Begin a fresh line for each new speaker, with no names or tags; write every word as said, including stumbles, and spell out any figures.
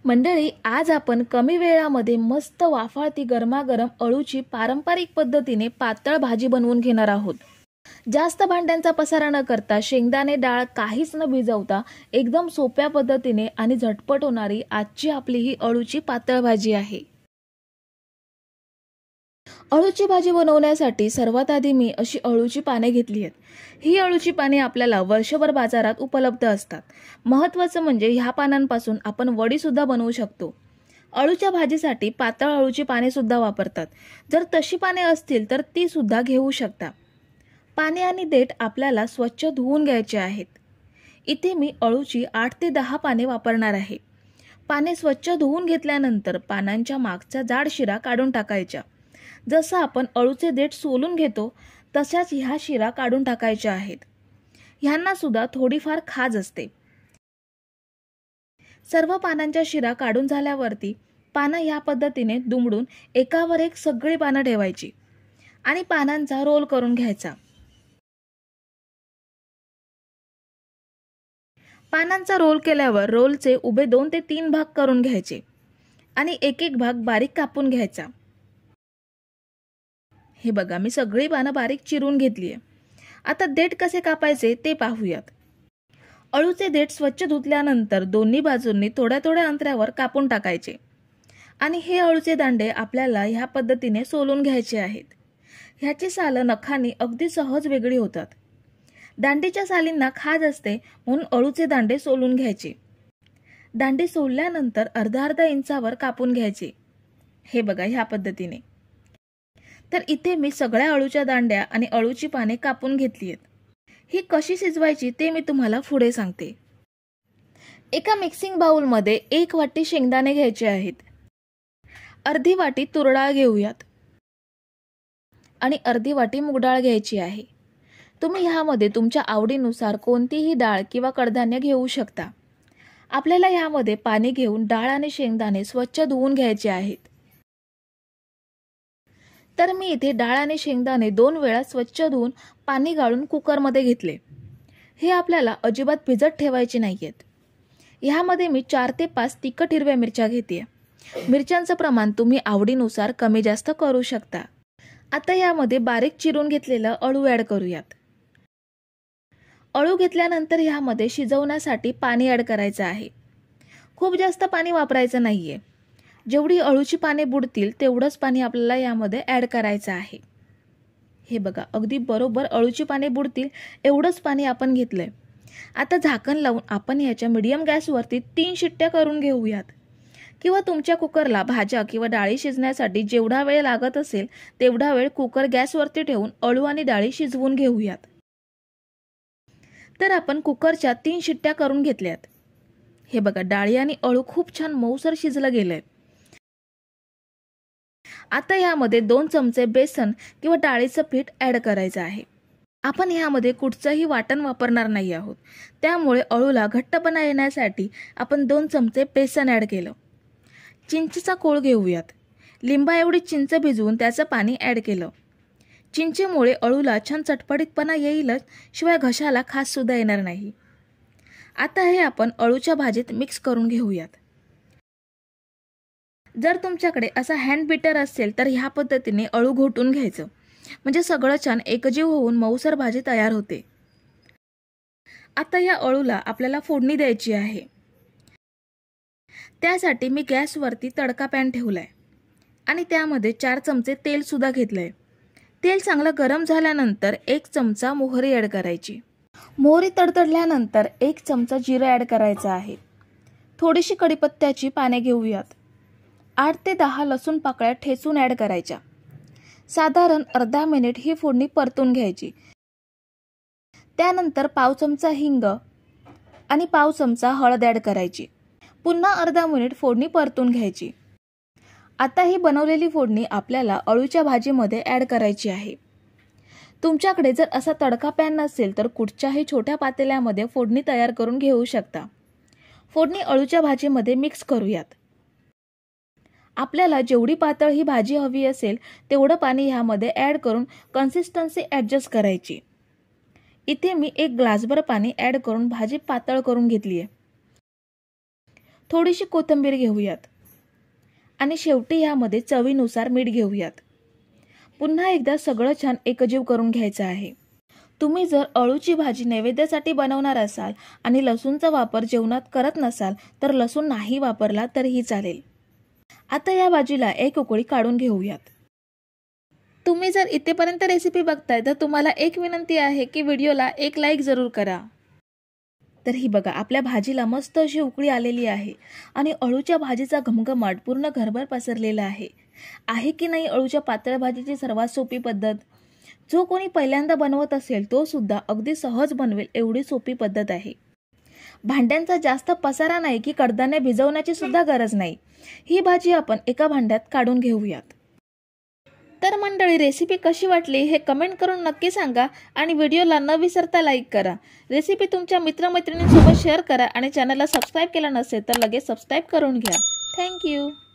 मंडळी, आज आपण कमी वेळामध्ये मस्त वाफाळती गरमागरम अळूची पारंपरिक पद्धतीने पातळ भाजी बनवून घेणार आहोत। जास्त भांड्यांचा पसारा न करता शेंगदाणे डाळ काहीच न भिजवता एकदम सोप्या पद्धतीने आणि झटपट होणारी आजची आपली ही अळूची पातळ भाजी आहे। अळूची भाजी बनवण्यासाठी सर्वात आधी मी अशी अळूची पाने घेतली आहेत। ही अळूची पाने आपल्याला वर्षभर बाजारात उपलब्ध असतात। महत्त्वाचं म्हणजे ह्या पानांपासून आपण वडी सुद्धा बनवू शकतो। अळूच्या भाजीसाठी पातळ अळूची पाने सुद्धा वापरतात। जर तशी पाने असतील तर ती सुद्धा घेऊ शकता। पाने आणि देठ आपल्याला स्वच्छ धुवून घ्यायचे आहेत। इथे मी अळूची आठ ते दहा पाने वापरणार आहे। पाने स्वच्छ धुवून घेतल्यानंतर पानांच्या मागचा जाड शिरा काढून टाकायचा। जसं आपण अळूचे देठ सोलून घेतो तशाच ह्या शिरा काढून टाकायच्या आहेत। ह्यांना सुद्धा थोडीफार खाज असते। सर्व पानांच्या शिरा काढून झाल्यावरती पानं ह्या पद्धतीने दुमडून एकावर एक सगळी पानं ठेवायची आणि पानांचा रोल करून घ्यायचा। पानांचा रोल केल्यावर रोलचे उभे दोन ते तीन भाग करून घ्यायचे आणि एक एक भाग बारीक कापून घ्यायचा। हे बघा, मी सगळी पानं बारीक चिरून घेतली आहे। आता देठ कसे कापायचे ते पाहूयात। अळूचे देठ स्वच्छ धुतल्यानंतर दोन्ही बाजूंनी थोड्या थोड्या अंतरावर कापून टाकायचे आणि हे अळूचे दांडे आपल्याला ह्या पद्धतीने सोलून घ्यायचे आहेत। ह्याची सालं नखांनी अगदी सहज वेगळी होतात। दांडीच्या सालींना खाज असते म्हणून अळूचे दांडे सोलून घ्यायचे। दांडे सोलल्यानंतर अर्धा अर्धा इंचावर कापून घ्यायचे। हे बघा, ह्या पद्धतीने। तर इथे मी सगळ्या अळूच्या दांड्या आणि अळूची पाने कापून घेतली आहेत। ही कशी शिजवायची ते मी तुम्हाला पुढे सांगते। एका मिक्सिंग बाउलमध्ये एक वाटी शेंगदाणे घ्यायचे आहेत, अर्धी वाटी तूर डाळ घेऊयात आणि अर्धी वाटी मूग डाळ घ्यायची आहे। तुम्ही ह्यामध्ये तुमच्या आवडीनुसार कोणतीही डाळ किंवा कडधान्य घेऊ शकता। आपल्याला ह्यामध्ये पाणी घेऊन डाळ आणि शेंगदाणे स्वच्छ धुवून घ्यायचे आहेत। तर मी इथे डाळ आणि शेंगदाणे दोन वेळा स्वच्छ धुवून पाणी गाळून कुकरमध्ये घेतले। हे आपल्याला अजिबात भिजत ठेवायचे नाहीयेत। ह्यामध्ये मी चार ते पाच तिखट हिरव्या मिरच्या घेते। मिरच्यांचं प्रमाण तुम्ही आवडीनुसार कमी जास्त करू शकता। आता यामध्ये बारीक चिरून घेतलेलं अळू ॲड करूयात। अळू घेतल्यानंतर ह्यामध्ये शिजवण्यासाठी पाणी ॲड करायचं आहे। खूप जास्त पाणी वापरायचं नाहीये। जेवढी अळूची पाने बुडतील तेवढंच पाणी आपल्याला यामध्ये ॲड करायचं आहे। हे बघा, अगदी बरोबर अळूची पाने बुडतील एवढंच पाणी आपण घेतलंय। आता झाकण लावून आपण याच्या मीडियम गॅसवरती तीन शिट्ट्या करून घेऊयात किंवा तुमच्या कुकरला भाज्या किंवा डाळी शिजण्यासाठी जेवढा वेळ लागत असेल तेवढा वेळ कुकर गॅसवरती ठेवून अळू आणि डाळी शिजवून घेऊयात। तर आपण कुकरच्या तीन शिट्ट्या करून घेतल्यात। हे बघा, डाळी आणि अळू खूप छान मऊसर शिजलं गेलंय। आता यामध्ये दोन चमचे बेसन किंवा डाळीचं पीठ ॲड करायचं आहे। आपण यामध्ये कुठचंही वाटण वापरणार नाही आहोत, त्यामुळे अळूला घट्टपणा येण्यासाठी आपण दोन चमचे बेसन ॲड केलं। चिंचेचा कोळ घेऊयात। लिंबा एवढी चिंच भिजवून त्याचं पाणी ॲड केलं। चिंचेमुळे अळूला छान चटपटीतपणा येईलच, शिवाय घशाला खास सुद्धा येणार नाही। आता हे आपण अळूच्या भाजीत मिक्स करून घेऊयात। जर तुमच्याकडे असा हँड बीटर असेल तर ह्या पद्धतीने अळू घोटून घ्यायचं, म्हणजे सगळं छान एकजीव होऊन मऊसर भाजी तयार होते। आता या अळूला आपल्याला फोडणी द्यायची आहे। त्यासाठी मी गॅसवरती तडका पॅन ठेवलाय आणि त्यामध्ये चार चमचे तेल सुद्धा घेतलंय। तेल चांगलं गरम झाल्यानंतर एक चमचा मोहरी ॲड करायची। मोहरी तडतडल्यानंतर एक चमचा जिरं ॲड करायचं आहे। थोडीशी कढीपत्त्याची पाने घेऊयात। आठ ते दहा लसूण पाकळ्या ठेचून ॲड करायच्या। साधारण अर्धा मिनिट ही फोडणी परतून घ्यायची। त्यानंतर पाव चमचा हिंग आणि पाव चमचा हळद ॲड करायची। पुन्हा अर्धा मिनिट फोडणी परतून घ्यायची। आता ही बनवलेली फोडणी आपल्याला अळूच्या भाजीमध्ये ॲड करायची आहे। तुमच्याकडे जर असा तडका पॅन नसेल तर कुठच्याही छोट्या पातेल्यामध्ये फोडणी तयार करून घेऊ शकता। फोडणी अळूच्या भाजीमध्ये मिक्स करूयात। आपल्याला जेवढी पातळ ही भाजी हवी असेल तेवढं पाणी ह्यामध्ये ॲड करून कन्सिस्टन्सी ॲडजस्ट करायची। इथे मी एक ग्लासभर पाणी ॲड करून भाजी पातळ करून घेतली आहे। थोडीशी कोथिंबीर घेऊयात आणि शेवटी यामध्ये चवीनुसार मीठ घेऊयात. पुन्हा एकदा सगळं छान एकजीव करून घ्यायचं आहे. तुम्ही जर अळूची भाजी नैवेद्यासाठी बनवणार असाल आणि लसूणचा वापर जेवणात करत नसाल तर लसूण नाही वापरला तरीही चालेल. आता या भाजीला एक उकळी काढून घेऊयात. तुम्ही जर इथेपर्यंत रेसिपी बघताय तर तुम्हाला एक विनंती आहे की व्हिडिओला एक लाईक जरूर करा. तर ही बघा, आपल्या भाजीला मस्त अशी उकळी आलेली आहे आणि अळूच्या भाजीचा घमघमाट पूर्ण घरभर पसरलेला आहे. आहे की नाही अळूच्या पातळ भाजीची सर्वात सोपी पद्धत? जो कोणी पहिल्यांदा बनवत असेल तो सुद्धा अगदी सहज बनवेल एवढी सोपी पद्धत आहे. भांड्यांचा जास्त पसारा नाही की कडधान्य भिजवण्याची सुद्धा गरज नाही. ही भाजी आपण एका भांड्यात काढून घेऊयात. तर मंडळी, रेसिपी कशी वाटली हे कमेंट करून नक्की सांगा आणि व्हिडिओला न विसरता लाईक करा. रेसिपी तुमच्या मित्रमैत्रिणींसोबत शेअर करा आणि चॅनलला सबस्क्राईब केलं नसेल तर लगेच सबस्क्राईब करून घ्या. थँक्यू.